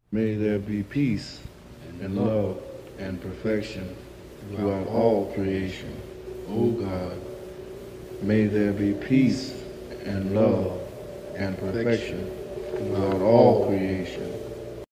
May there be peace and love and perfection throughout all creation. O God, may there be peace and love and perfection throughout all creation.